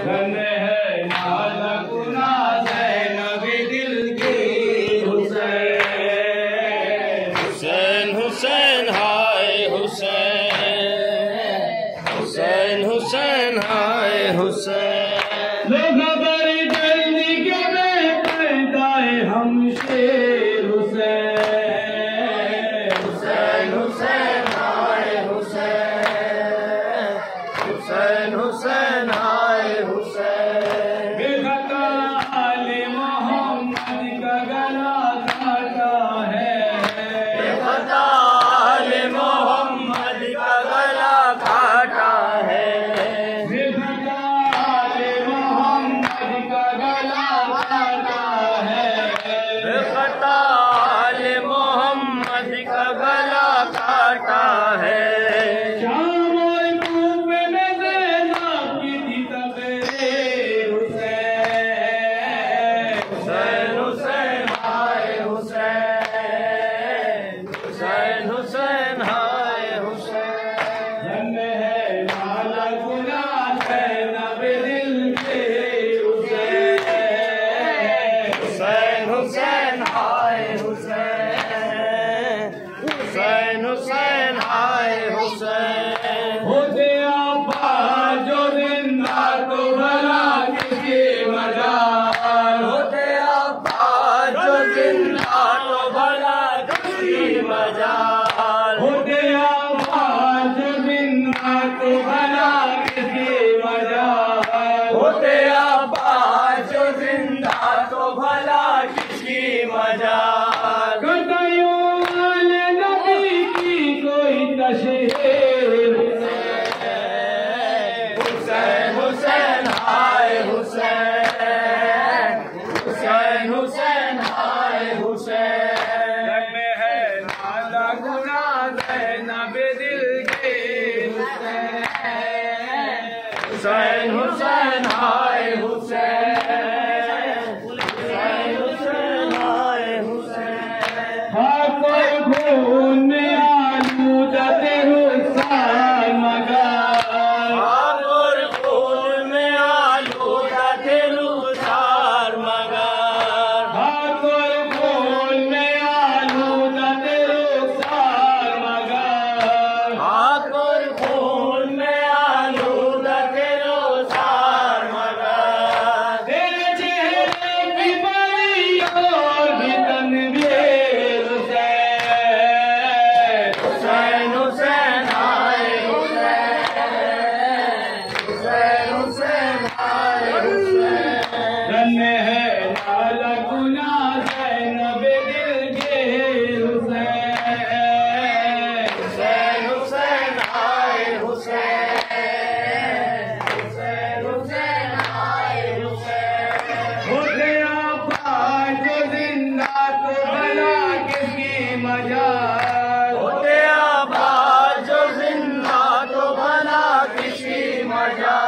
धन है नालक नाज़ैन भी दिल की हुसैन। हुसैन हुसैन हाय हुसैन, हुसैन हुसैन हाय हुसैन। लो खबर जल्दी के में पैदा है हम शेर हुसैन। हुसैन हुसैन हाय हुसैन, हुसैन हुसैन हाय हुसैन। बेखता आले मोहम्मद का गला काटा है, बेखता आले मोहम्मद का गला काटा है, बेखता आले मोहम्मद का गला काटा है। बेखता आले मोहम्मद का गला काटा है। शाम और खूब में ज़ैनब की थी तकरीर हुसैन। हुसैन हुसैन हाय हुसैन, हुसैन हुसैन हाय हुसैन। धन है नालक नाज़ैन भी दिल की हुसैन। हुसैन हुसैन हाय हुसैन, हुसैन हुसैन हाय हुसैन। होते अब्बास जो जिंदा तो भला किसी मजाल। होते अब्बास जो जिंदा तो भला किसी मजाल। होते अब्बास जो जिंदा तो भला किसी मजाल। होते अब्बास जो जिंदा तो भला किसी मजाल। कतइयों वाले नबी की कोई तशहीर हुसैन हुसैन हाय हुसैन, हुसैन हुसैन हाय हुसैन। धन है नालक नाज़ैन भी दिल की हुसैन। हुसैन हुसैन हाय हुसैन, हुसैन हुसैन हाय हुसैन। ठाकुर खून में आलूदा रुखसार मगार। ठाकुर खून में आलूदा रुखसार मगर। ठाकुर खून में आलूदा रुखसार मगार। ठाकुर खून में आलूदा रुखसार मगर। तेरे चेहरे की बड़ी और भी तनवीर हुसैन। हुसैन हुसैन हाय हुसैन, हुसैन हुसैन हाय हुसैन। धन है नालक नाज़ैन भी दिल के हुसैन। हुसैन हुसैन हाय हुसैन, हुसैन हुसैन हाय हुसैन। होते अब्बास जो जिंदा तो भला किसकी मजाल। होते अब्बास जो जिंदा तो भला किसी मजा।